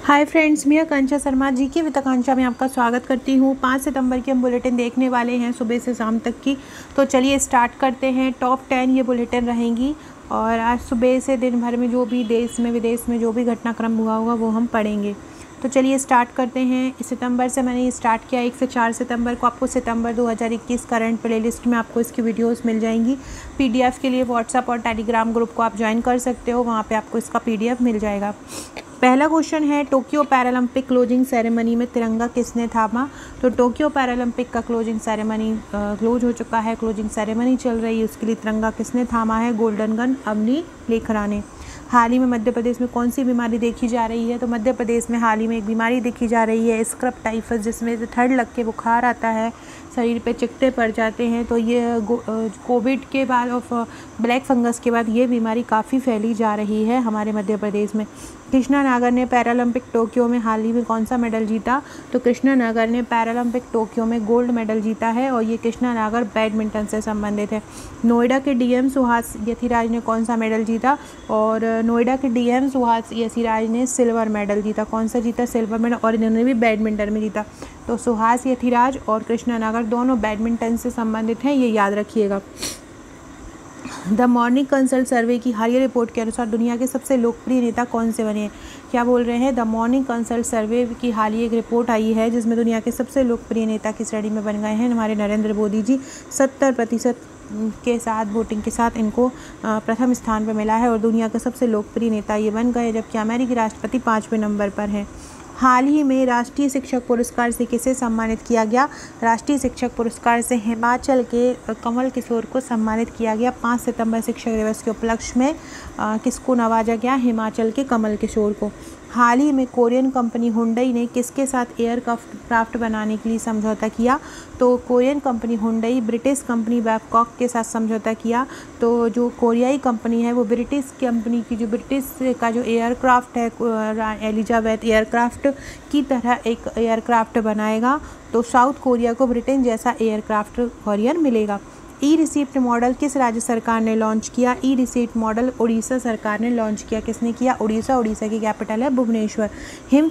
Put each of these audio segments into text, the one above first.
Hi friends, मैं आकांक्षा शर्मा जी की with आकांक्षा में आपका स्वागत करती हूँ। 5 सितंबर की हम बुलेटिन देखने वाले हैं सुबह से शाम तक की। तो चलिए स्टार्ट करते हैं। टॉप 10 ये बुलेटिन रहेंगी और आज सुबह से दिन भर में जो भी देश में विदेश में जो भी घटनाक्रम हुआ होगा वो हम पढ़ेंगे। तो चलिए स्टार्ट करते हैं। इस सितंबर से मैंने स्टार्ट किया 1 से 4 सितंबर को। आपको सितंबर 2021 करंट प्लेलिस्ट में आपको इसकी वीडियोस मिल जाएंगी। पीडीएफ के लिए व्हाट्सएप और टेलीग्राम ग्रुप को आप ज्वाइन कर सकते हो, वहाँ पे आपको इसका पीडीएफ मिल जाएगा। पहला क्वेश्चन है, टोक्यो पैरालंपिक क्लोजिंग सेरेमनी में तिरंगा किसने थामा? तो टोक्यो पैरालंपिक का क्लोजिंग सेरेमनी क्लोज हो चुका है, क्लोजिंग सेरेमनी चल रही है, उसके लिए तिरंगा किसने थामा है? गोल्डन गन अवनी लेखरा ने। हाल ही में मध्य प्रदेश में कौन सी बीमारी देखी जा रही है? तो मध्य प्रदेश में हाल ही में एक बीमारी देखी जा रही है स्क्रब टाइफस, जिसमें ठंड लग के बुखार आता है, शरीर पे चिकटे पड़ जाते हैं। तो ये कोविड के बाद और ब्लैक फंगस के बाद ये बीमारी काफ़ी फैली जा रही है हमारे मध्य प्रदेश में। कृष्णा नागर ने पैरालंपिक टोक्यो में हाल ही में कौन सा मेडल जीता? तो कृष्णा नागर ने पैरालंपिक टोक्यो में गोल्ड मेडल जीता है और ये कृष्णा नागर बैडमिंटन से संबंधित है। नोएडा के डीएम सुहास यथिराज ने कौन सा मेडल जीता? और नोएडा के डीएम सुहास यथिराज ने सिल्वर मेडल जीता। कौन सा जीता? सिल्वर मेडल, और इन्होंने भी बैडमिंटन में जीता। तो सुहास यथिराज और कृष्णा नागर दोनों बैडमिंटन से संबंधित हैं, ये याद रखिएगा। द मॉर्निंग कंसल्ट सर्वे की हालिया रिपोर्ट के अनुसार दुनिया के सबसे लोकप्रिय नेता कौन से बने हैं? क्या बोल रहे हैं? द मॉर्निंग कंसल्ट सर्वे की हालिया एक रिपोर्ट आई है जिसमें दुनिया के सबसे लोकप्रिय नेता की श्रेणी में बन गए हैं हमारे नरेंद्र मोदी जी। 70% के साथ वोटिंग के साथ इनको प्रथम स्थान पर मिला है और दुनिया के सबसे लोकप्रिय नेता ये बन गए, जबकि अमेरिकी राष्ट्रपति 5वें नंबर पर हैं। हाल ही में राष्ट्रीय शिक्षक पुरस्कार से किसे सम्मानित किया गया? राष्ट्रीय शिक्षक पुरस्कार से हिमाचल के कमल किशोर को सम्मानित किया गया। 5 सितंबर शिक्षक दिवस के उपलक्ष्य में किसको नवाजा गया? हिमाचल के कमल किशोर को। हाल ही में कोरियन कंपनी हुंडई ने किसके साथ एयरक्राफ्ट बनाने के लिए समझौता किया? तो Korean company Hyundai British company Babcock के साथ समझौता किया। तो जो कोरियाई कंपनी है वो ब्रिटिश कंपनी की जो ब्रिटिश का जो एयरक्राफ्ट है एलिजाबेथ एयरक्राफ्ट की तरह एक एयरक्राफ्ट बनाएगा। तो साउथ कोरिया को ब्रिटेन जैसा एयरक्राफ्ट कॉरियर मिलेगा। ई रिसिप्ट मॉडल किस राज्य सरकार ने लॉन्च किया? ई रिसिप्ट मॉडल उड़ीसा सरकार ने लॉन्च किया। किसने किया? उड़ीसा। उड़ीसा की कैपिटल है भुवनेश्वर। हिम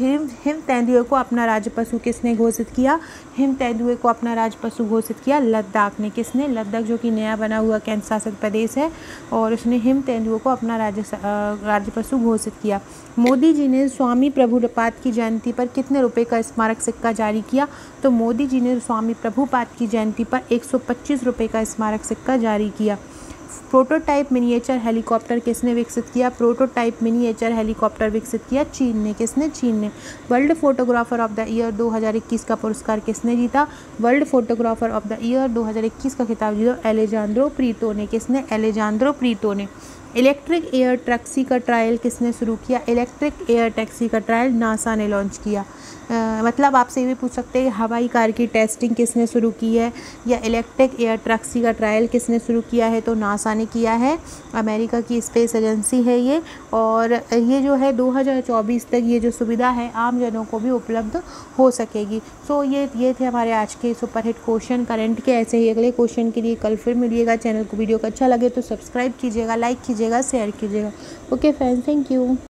तेंदुए को अपना राज्य पशु किसने घोषित किया? हिम तेंदुए को अपना राज्य पशु घोषित किया लद्दाख ने। किसने? लद्दाख, जो कि नया बना हुआ केंद्र शासित प्रदेश है, और उसने हिम तेंदुए को अपना राज्य पशु घोषित किया। मोदी जी ने स्वामी प्रभुपाद की जयंती पर कितने रुपए का स्मारक सिक्का जारी किया? तो मोदी जी ने स्वामी प्रभुपाद की जयंती पर 125 रुपये का स्मारक सिक्का जारी किया। प्रोटोटाइप मिनिएचर हेलीकॉप्टर किसने विकसित किया? प्रोटोटाइप मिनिएचर हेलीकॉप्टर विकसित किया चीन ने। किसने? चीन ने। World photographer of the year 2021 का पुरस्कार किसने जीता? World photographer of the year 2021 का खिताब जीता एलेजांद्रो प्रीतो ने। किसने? एलेजांद्रो प्रीतो ने। इलेक्ट्रिक एयर टैक्सी का ट्रायल किसने शुरू किया? इलेक्ट्रिक एयर टैक्सी का ट्रायल नासा ने लॉन्च किया। मतलब आपसे ये भी पूछ सकते हैं हवाई कार की टेस्टिंग किसने शुरू की है, या इलेक्ट्रिक एयर टैक्सी का ट्रायल किसने शुरू किया है? तो नासा ने किया है, अमेरिका की स्पेस एजेंसी है ये। और ये जो है 2024 तक ये जो सुविधा है आम जनों को भी उपलब्ध हो सकेगी। सो ये थे हमारे आज के सुपरहिट क्वेश्चन करंट के। ऐसे ही अगले क्वेश्चन के लिए कल फिर मिलिएगा। चैनल को वीडियो को अच्छा लगे तो सब्सक्राइब कीजिएगा, लाइक कीजिएगा, शेयर कीजिएगा। Okay friends, thank you.